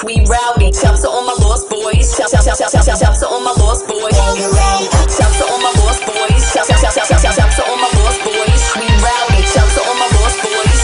we rowdy. Shouts to all my lost boys. Shouts to all my lost boys. Shouts to all my lost boys. Shouts to all my lost boys. We rowdy. Shouts to all my lost boys.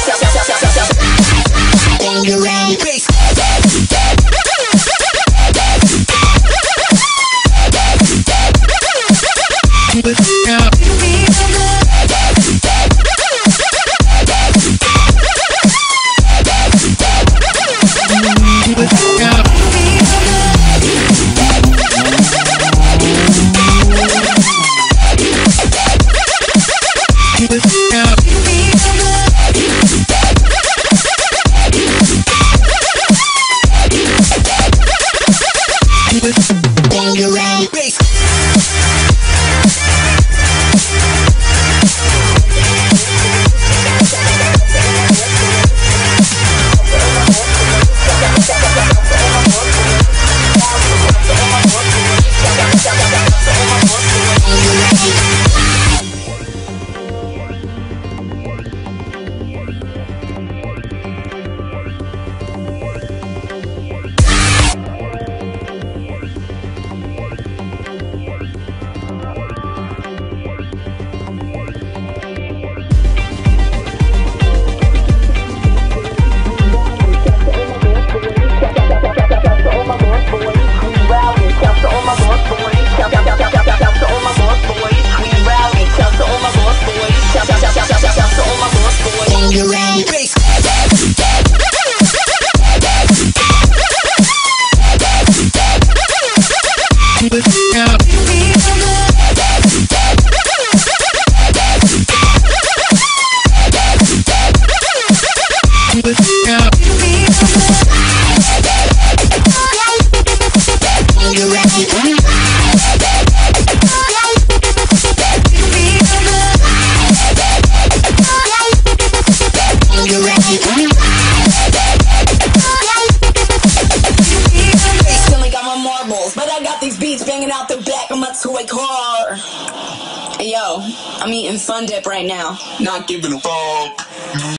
But I got these beats banging out the back of my toy car. Hey, yo, I'm eating Fun Dip right now. Not giving a fuck.